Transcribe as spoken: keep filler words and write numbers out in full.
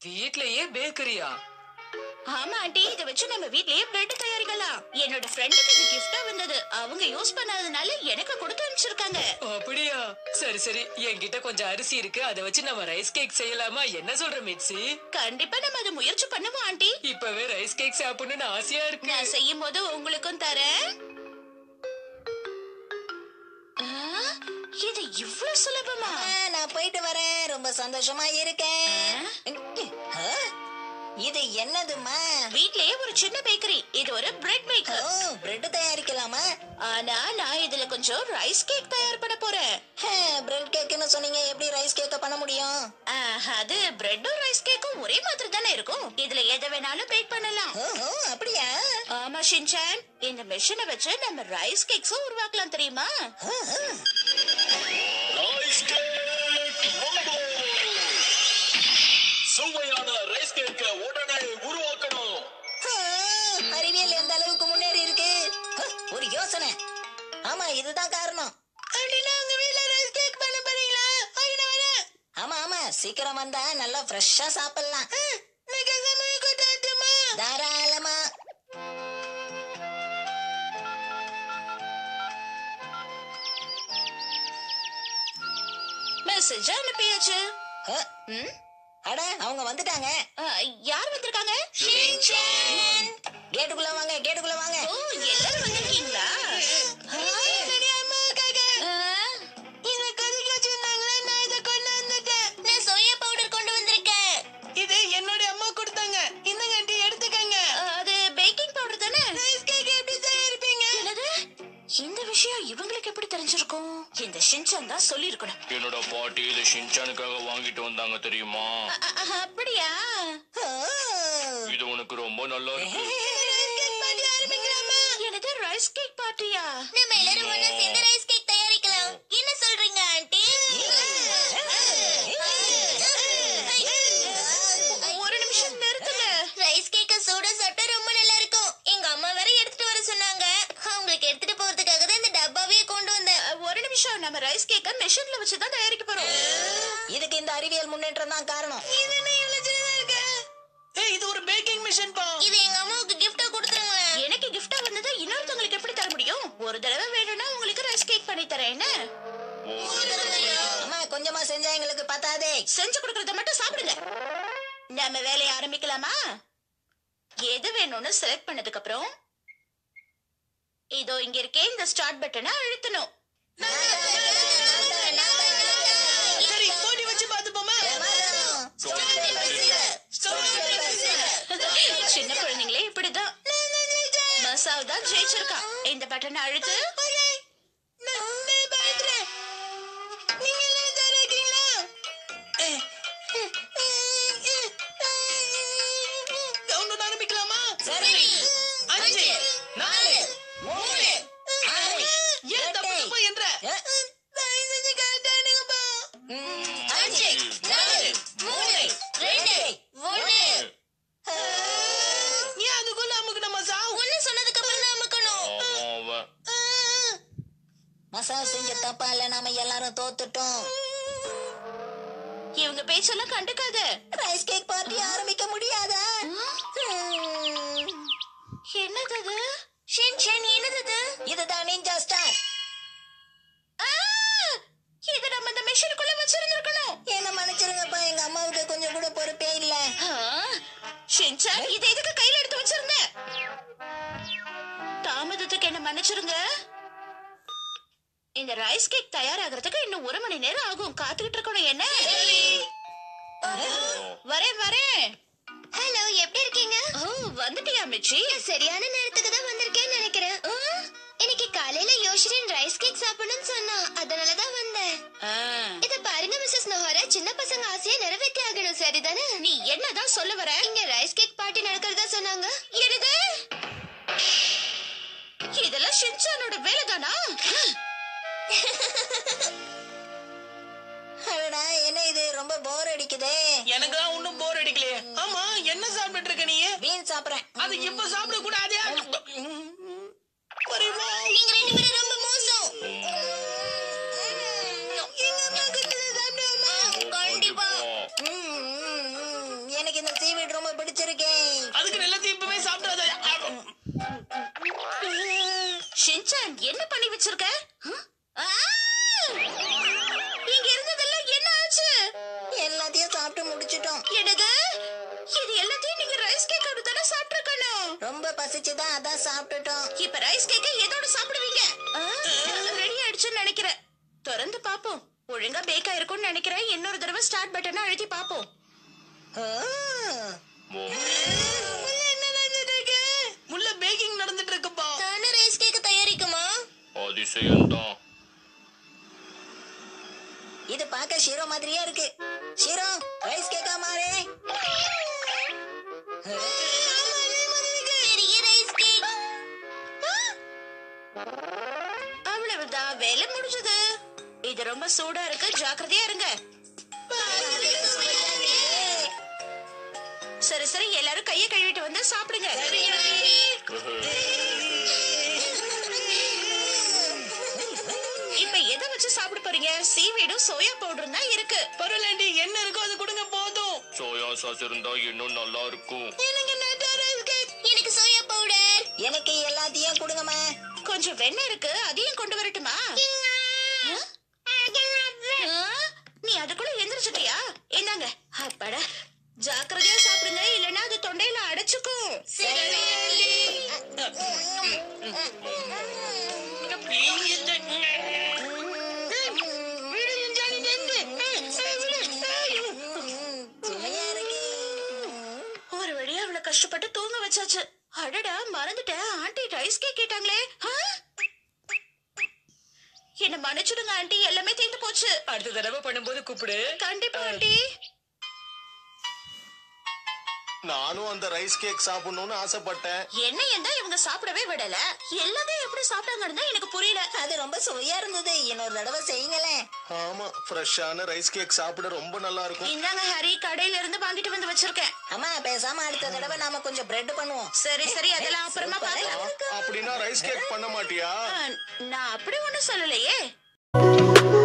வீட்லயே பேக்கரியா? ஆமா ஆண்டி, இத வச்சு நம்ம வீட்லயே பிரெட் தயாரிக்கலாம். என்னோட ஃப்ரெண்டுக்கு இது கிஃப்டா வந்தது. அவங்க யூஸ் பண்ணாதனால எனக்கு கொடுத்து அனுப்பிச்சிருக்காங்க. அப்படியா? சரி சரி, என்கிட்ட கொஞ்சம் அரிசி இருக்கு, அதை வச்சு நம்ம ரைஸ் கேக் செய்யலாமா? என்ன சொல்ற மிட்சி? கண்டிப்பா நம்ம அதை முயற்சி பண்ணுவோம் ஆண்டி. இப்பவே ரைஸ் கேக் சாப்பிடணும்னு ஆசையா இருக்கு. நான் செய்யும் போது உங்களுக்கும் தரேன். இது இவ்வளவு சுலபமா? நான் போயிட்டு வரேன். ரொம்ப சந்தோஷமா இருக்கேன். இது என்னதுமா? வீட்லயே ஒரு சின்ன பேக்கரி. இது ஒரு பிரெட் மேக்கர். ஓ, பிரெட் தயாரிக்கலாமா? ஆனா நான் இதுல கொஞ்சம் ரைஸ் கேக் தயார் பண்ண போறேன். பிரெட் கேக்னு சொன்னீங்க, எப்படி ரைஸ் கேக்க பண்ண முடியும்? அது பிரெட்டும் ரைஸ் கேக்கும் ஒரே மாதிரி தானே இருக்கும். இதுல எதை வேணாலும் பேக் பண்ணலாம். ஓஹோ, அப்படியா? ஆமா ஷின்சான், இந்த மெஷினை வச்சு நம்ம ரைஸ் கேக்ஸும் உருவாக்கலாம், தெரியுமா? ரைஸ் கேக் மாம்போ. சுவையான ரைஸ் கேக்க உடனே உருவாக்கணும். அறிவியல் எந்த அளவுக்கு முன்னேறி இருக்கு. ஒரு யோசனை. ஆமா, இதுதான் காரணம். ஆமா ஆமா, சீக்கிரம் வந்தா நல்லா ஃப்ரெஷ்ஷா சாப்பிடலாம். தாராளமா. மெசேஜ் அனுப்பியாச்சு. அட, அவங்க வந்துட்டாங்க. யார் வந்திருக்காங்க? கேட்டுக்குள்ள வாங்க, கேட்டுக்குள்ள வாங்க. ஓ, எல்லாரும் வந்திருக்கீங்களா? இந்த விஷயம் இவங்களுக்கு எப்படி தெரிஞ்சிருக்கும்? இந்த ஷின்சான் தான் சொல்லி இருக்கணும். என்னோட பாட்டி இதை ஷின்சானுக்காக வாங்கிட்டு வந்தாங்க தெரியுமா? அப்படியா? இது உனக்கு ரொம்ப நல்லா இருக்கு. எனது ரைஸ் கேக் பார்ட்டியா? நம்ம எல்லாரும் ஒண்ணா சேர்ந்து ரைஸ் கேக் தயாரிக்கலாம். என்ன சொல்றீங்க ஆண்டி? ஒரு நிமிஷம் நிறுத்துங்க. ரைஸ் கேக்க சூட சாப்பிட்டா ரொம்ப நல்லா இருக்கும். எங்க அம்மா வேற எடுத்துட்டு வர சொன்னாங்க. அவங்களுக்கு எடுத்துட்டு போறதுக்காக தான் இந்த டப்பாவே கொண்டு வந்தேன். ஒரு நிமிஷம், நம்ம ரைஸ் கேக்க மெஷின்ல வச்சு தான் தயாரிக்க போறோம். இதுக்கு இந்த அறிவியல் முன்னேற்றம் தான் காரணம். இது என்ன இவ்வளவு சின்னதா இருக்கு? இது ஒரு பேக்கிங் மிஷின் பா. இது எங்க அம்மாவுக்கு கிஃப்டா கொடுத்துருங்களேன். எனக்கு கிஃப்டா வந்தது இன்னொருத்தவங்களுக்கு எப்படி தர முடியும்? ஒரு தடவை வேணும்னா உங்களுக்கு ரைஸ் கேக் பண்ணி தரேன். என்ன அம்மா, கொஞ்சமா செஞ்சா எங்களுக்கு பத்தாதே. செஞ்சு கொடுக்கறத மட்டும் சாப்பிடுங்க. நம்ம வேலையை ஆரம்பிக்கலாமா? எது வேணும்னு செலக்ட் பண்ணதுக்கு அப்புறம் இதோ இங்க இருக்கே, இந்த ஸ்டார்ட் பட்டனை அழுத்தணும். சரி, போட்டி வச்சு பாத்துப்போமா? சின்ன குழந்தைங்களே இப்படிதான். மசாவ் தான் ஜெயிச்சிருக்கான். இந்த பட்டனை அழுத்து. ஆரம்பிக்கலாமா? சரி. அஞ்சு, நாலு, மூணு, ஆறு, ஏன் தப்பு தப்பு என்ற? அஞ்சு, நாலு, மூணு, ரெண்டு, ஒண்ணு. ஏன் அதுக்குள்ள அமுக்குன மசா? ஒண்ணு சொன்னதுக்கு அப்புறம் தான் அமுக்கணும். மசா செஞ்ச தப்பா இல்ல, நாம எல்லாரும் தோத்துட்டோம். இவங்க பேச்செல்லாம் கண்டுக்காத. ரைஸ் கேக் பார்ட்டி ஆரம்பிக்க முடியாதா? என்னது அது? ஷின்சான், என்னது இது? இதுதான் நிஞ்சா ஸ்டார். இது நம்ம இந்த மெஷினுக்குள்ள வச்சிருந்திருக்கணும். என்ன மன்னிச்சிருங்கப்பா, எங்க அம்மாவுக்கு கொஞ்சம் கூட பொறுப்பே இல்ல. ஷின்சான், இதை எதுக்கு கையில எடுத்து வச்சிருந்த? தாமதத்துக்கு என்ன மன்னிச்சிருங்க. இந்த ரைஸ் கேக் தயாராகிறதுக்கு இன்னும் ஒரு மணி நேரம் ஆகும். காத்துக்கிட்டு இருக்கணும். என்ன? வரேன் வரேன். ஹலோ, எப்படி இருக்கீங்க? ஓ, வந்துட்டியா மிச்சி? சரியான நேரத்துக்கு தான் வந்திருக்கேன்னு நினைக்கிறேன். இன்னைக்கு காலையில யோஷிரின் ரைஸ் கேக் சாப்பிடணும்னு சொன்னா, அதனாலதான் வந்தேன். இத பாருங்க மிஸ்ஸஸ் நோஹரா, சின்ன பசங்க ஆசையை நிறைவேற்றி ஆகணும், சரிதானே? நீ என்னதான் சொல்ல வர? இங்க ரைஸ் கேக் பார்ட்டி நடக்கிறதா சொன்னாங்க. என்னது? இதெல்லாம் ஷின்சானோட வேலைதானா? அடடா, என்ன இது ரொம்ப போர் அடிக்குதே. எனக்கு தான் ஒண்ணும் போர் அடிக்கலையே. ஆமா, என்ன சாப்பிட்டு இருக்க நீ? பீன் சாப்பிடுறேன். அது இப்ப சாப்பிட கூடாதே. நீங்க ரெண்டு பேரும் ரொம்ப மோசம். கண்டிப்பா. சாப்பிட்டுட்டோம். என்னது? இது எல்லாத்தையும் நீங்க ரைஸ் கேக் அப்படி தானே சாப்பிட்டுருக்கணும். ரொம்ப பசிச்சுதான் அதான் சாப்பிட்டுட்டோம். இப்ப ரைஸ் கேக்க எதோட சாப்பிடுவீங்க? ரெடி ஆயிடுச்சுன்னு நினைக்கிறேன். திறந்து பாப்போம். ஒழுங்கா பேக் ஆயிருக்கும்னு நினைக்கிறேன். இன்னொரு தடவை ஸ்டார்ட் பட்டனை அழுத்தி பாப்போம். ஆ. உள்ள பேக்கிங் நடந்துட்டு இருக்குப்பா. தானே ரைஸ் கேக் தயாரிக்குமா? அதிசயம்தான். இது பார்க்க ஷீரோ மாதிரியே இருக்கு. ஷீரோ ரைஸ் கேக்கா மாறே. பெரிய ரைஸ் கேக். அவ்வளவுதான், வேலை முடிஞ்சது. இது ரொம்ப சூடா இருக்கு, ஜாக்கிரதையா இருங்க. சரி சரி, எல்லாரும் கையை கழுவிட்டு வந்து சாப்பிடுங்க. இப்ப எதை வச்சு சாப்பிட போறீங்க? சீவீடும் சோயா பவுடரும் தான் இருக்கு. பரவாயில்ல, என்ன இருக்கோ அது கொடுங்க போதும். சோயா சாஸ் இருந்தா இன்னும் நல்லா இருக்கும். எனக்கு சோயா பவுடர். எனக்கு எல்லாத்தையும் கொடுங்கம்மா. கொஞ்சம் வெண்ணெய் இருக்கு, அதையும் கொண்டு வரட்டுமா? ஆ? நீ அதுக்குள்ள எந்திரிச்சிட்டியா? இந்தாங்க. அப்பாடா, ஜாக்கிரதையா சாப்பிடுங்க, இல்லைன்னா அது தொண்டையில அடைச்சுக்கும். சுமையா இருக்கு. ஒரு வழியா அவளை கஷ்டப்பட்டு தூங்க வச்சாச்சு. அடடா, மறந்துட்டேன், ஆண்டி ரைஸ் கேக் கேட்டாங்களே. ஆ? என்ன மன்னிச்சுடுங்க ஆண்டி, எல்லாமே தீர்ந்து போச்சு. அடுத்த தடவை பண்ணும்போது கூப்பிடு. கண்டிப்பா ஆண்டி. நானும் அந்த ரைஸ் கேக் சாப்பிடணும்னு ஆசைப்பட்டேன். என்னையும் தான் இவங்க சாப்பிடவே விடல. எல்லாத்தையும் எப்படி சாப்பிட்டாங்கன்னு தான் எனக்கு புரியல. அது ரொம்ப சுவையா இருந்தது. இன்னொரு தடவை செய்யுங்களேன். ஆமா, ஃப்ரெஷ்ஷான ரைஸ் கேக் சாப்பிட ரொம்ப நல்லா இருக்கும். இந்தாங்க ஹரி, கடையில இருந்து வாங்கிட்டு வந்து வச்சிருக்கேன். அம்மா பேசாம அடுத்த தடவை நாம கொஞ்சம் பிரெட் பண்ணுவோம். சரி சரி, அதெல்லாம் அப்புறமா பார்க்கலாம். அப்படின்னா ரைஸ் கேக் பண்ண மாட்டியா? ஆ, நான் அப்படி ஒண்ணும் சொல்லலையே.